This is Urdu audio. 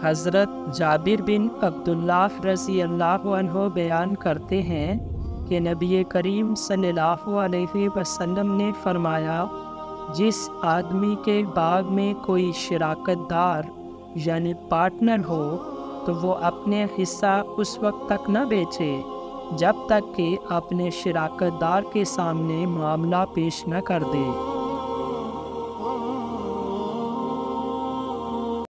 حضرت جابر بن عبداللہ رضی اللہ عنہ بیان کرتے ہیں کہ نبی کریم صلی اللہ علیہ وسلم نے فرمایا، جس آدمی کے باغ میں کوئی شراکت دار یعنی پارٹنر ہو تو وہ اپنے حصہ اس وقت تک نہ بیچے جب تک کہ اپنے شراکت دار کے سامنے معاملہ پیش نہ کر دے۔